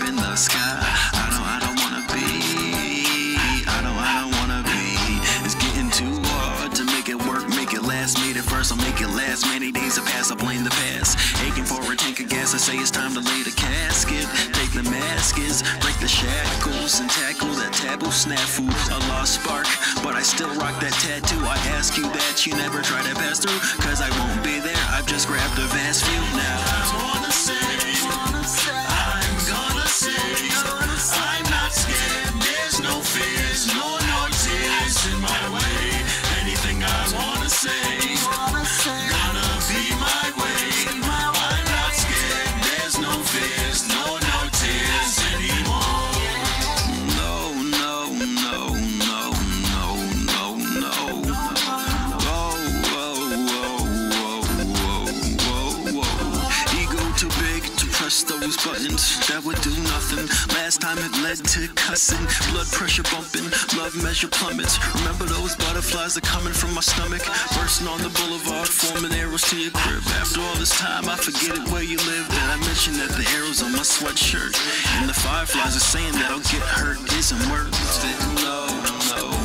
in the sky. I don't wanna be. I don't wanna be. It's getting too hard to make it work, make it last. Made it first, I'll make it last. Many days have passed, I blame the past. Aching for a tank of gas, I say it's time to lay the casket. Take the maskets, break the shackles, and tackle that taboo snafu. A lost spark, but I still rock that tattoo. I ask you that you never try to pass through, cause I won't be there, I've just grabbed a vast view now. I wanna say, I'm gonna say, I'm not scared, there's no fears, no tears in my way. Anything I wanna say, gonna be my way. I'm not scared, there's no fears, no tears anymore. No, no, no, no, no, no, no. Whoa, whoa, whoa, whoa, whoa, whoa. Ego too big to press those buttons, that would do nothing. Last time it led to cussing, blood pressure bumping, love measure plummets. Remember those butterflies are coming from my stomach, bursting on the boulevard, forming arrows to your crib. After all this time, I forget it where you live. Then I mentioned that the arrows on my sweatshirt and the fireflies are saying that I'll get hurt isn't worth it. No, no.